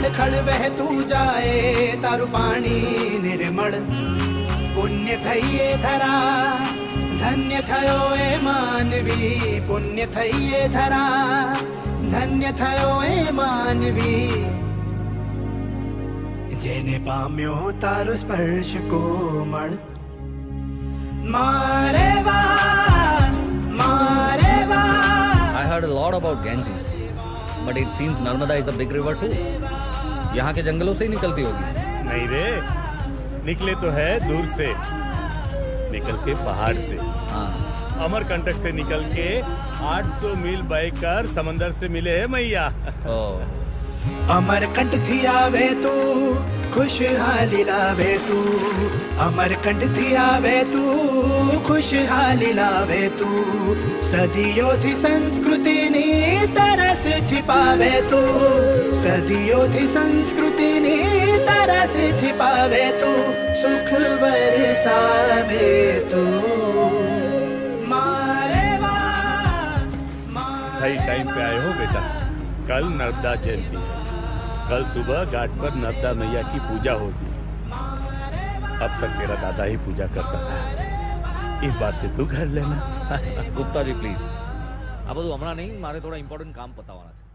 खड़ खड़ बहतू जाए तारु पाणी निर्मल। पुण्य थईये धरा धन्य थयो ए मानवी, पुण्य थईये धरा धन्य थयो ए मानवी। जेने पाम्यो तारो स्पर्श कोमल। मारेवा मारेवा। I heard a lot about Ganges, but it seems Narmada is a big river too. यहाँ के जंगलों से ही निकलती होगी। नहीं रे, निकले तो है दूर से, निकल के पहाड़ से। हाँ। अमरकंटक से निकल के 800 मील बहकर समंदर से मिले है मैया। अमरकंठ थी आवे तू खुशहाली लावे तू, अमरकंठ थी आवे तू खुशहाली लावे तू। सदियों थी संस्कृति नी तरस छिपावे तू, सदियों थी संस्कृति नी तरस छिपावे तू। सुख बरसावे तू। मारेवा सही टाइम पे आए हो बेटा। कल नर्मदा जयंती है, कल सुबह घाट पर नर्मदा मैया की पूजा होगी। अब तक तेरा दादा ही पूजा करता था, इस बार से तू कर लेना। गुप्ता जी प्लीज, अब तो हमारा नहीं, मारे थोड़ा इंपॉर्टेंट काम पता होना चाहिए।